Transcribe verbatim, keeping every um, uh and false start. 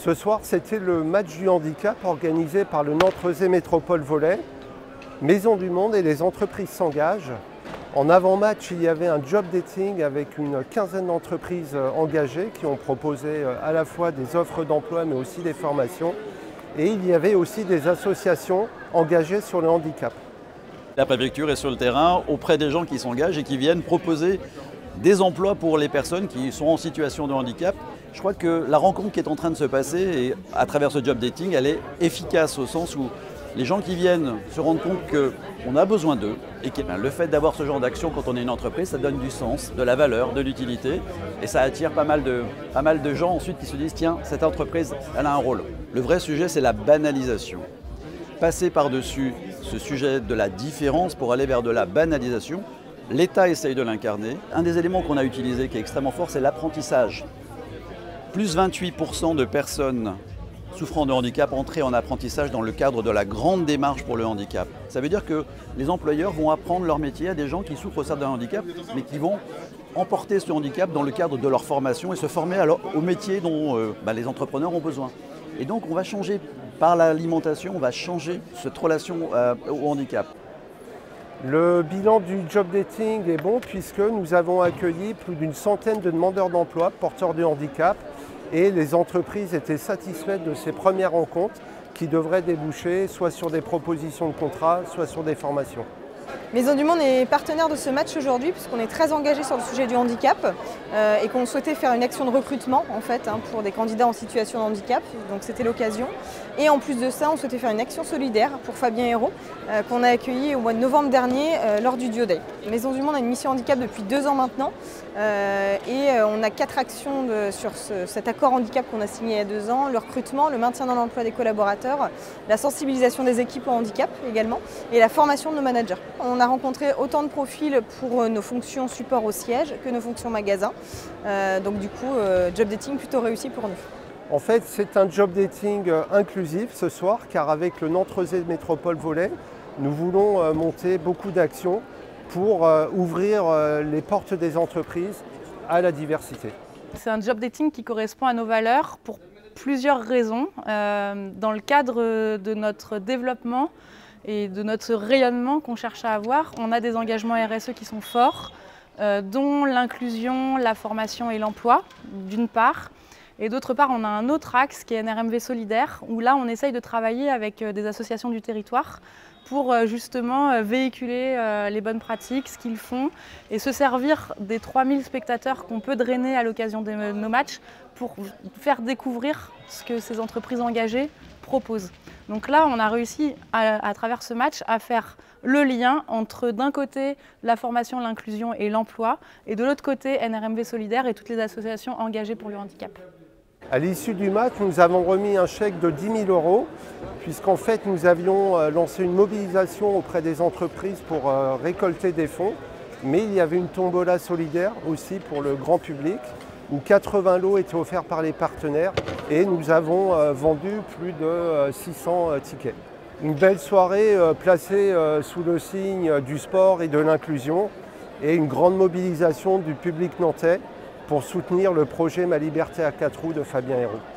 Ce soir, c'était le match du handicap organisé par le Nantes-Rezé Métropole Volley. Maison du Monde et les entreprises s'engagent. En avant-match, il y avait un job dating avec une quinzaine d'entreprises engagées qui ont proposé à la fois des offres d'emploi mais aussi des formations. Et il y avait aussi des associations engagées sur le handicap. La préfecture est sur le terrain auprès des gens qui s'engagent et qui viennent proposer des emplois pour les personnes qui sont en situation de handicap. Je crois que la rencontre qui est en train de se passer et à travers ce job dating, elle est efficace au sens où les gens qui viennent se rendent compte qu'on a besoin d'eux et que le fait d'avoir ce genre d'action quand on est une entreprise, ça donne du sens, de la valeur, de l'utilité et ça attire pas mal de, pas mal de gens ensuite qui se disent tiens, cette entreprise, elle a un rôle. Le vrai sujet, c'est la banalisation. Passer par-dessus ce sujet de la différence pour aller vers de la banalisation, l'État essaye de l'incarner. Un des éléments qu'on a utilisé qui est extrêmement fort, c'est l'apprentissage. Plus vingt-huit pour cent de personnes souffrant de handicap entrées en apprentissage dans le cadre de la grande démarche pour le handicap. Ça veut dire que les employeurs vont apprendre leur métier à des gens qui souffrent certes d'un handicap, mais qui vont emporter ce handicap dans le cadre de leur formation et se former alors au métier dont euh, bah, les entrepreneurs ont besoin. Et donc on va changer, par l'alimentation, on va changer cette relation euh, au handicap. Le bilan du job dating est bon puisque nous avons accueilli plus d'une centaine de demandeurs d'emploi porteurs de handicap et les entreprises étaient satisfaites de ces premières rencontres qui devraient déboucher soit sur des propositions de contrat, soit sur des formations. Maison du Monde est partenaire de ce match aujourd'hui puisqu'on est très engagé sur le sujet du handicap euh, et qu'on souhaitait faire une action de recrutement en fait hein, pour des candidats en situation de handicap, donc c'était l'occasion. Et en plus de ça, on souhaitait faire une action solidaire pour Fabien Hérault euh, qu'on a accueilli au mois de novembre dernier euh, lors du Duo Day. Maison du Monde a une mission handicap depuis deux ans maintenant euh, et euh, on a quatre actions de, sur ce, cet accord handicap qu'on a signé il y a deux ans, le recrutement, le maintien dans l'emploi des collaborateurs, la sensibilisation des équipes au handicap également et la formation de nos managers. On a rencontré autant de profils pour nos fonctions support au siège que nos fonctions magasin. Euh, donc du coup, euh, job dating plutôt réussi pour nous. En fait, c'est un job dating inclusif ce soir, car avec le Nantes-Rezé Métropole Volley, nous voulons monter beaucoup d'actions pour ouvrir les portes des entreprises à la diversité. C'est un job dating qui correspond à nos valeurs pour plusieurs raisons. Euh, dans le cadre de notre développement et de notre rayonnement qu'on cherche à avoir, on a des engagements R S E qui sont forts, euh, dont l'inclusion, la formation et l'emploi, d'une part. Et d'autre part, on a un autre axe qui est N R M V Solidaire, où là, on essaye de travailler avec des associations du territoire pour justement véhiculer les bonnes pratiques, ce qu'ils font, et se servir des trois mille spectateurs qu'on peut drainer à l'occasion de nos matchs pour faire découvrir ce que ces entreprises engagées proposent. Donc là, on a réussi, à, à travers ce match, à faire le lien entre, d'un côté, la formation, l'inclusion et l'emploi, et de l'autre côté, N R M V Solidaire et toutes les associations engagées pour le handicap. À l'issue du match, nous avons remis un chèque de dix mille euros, puisqu'en fait, nous avions lancé une mobilisation auprès des entreprises pour récolter des fonds, mais il y avait une tombola solidaire aussi pour le grand public, où quatre-vingts lots étaient offerts par les partenaires et nous avons vendu plus de six cents tickets. Une belle soirée placée sous le signe du sport et de l'inclusion et une grande mobilisation du public nantais pour soutenir le projet Ma Liberté à quatre roues de Fabien Hérault.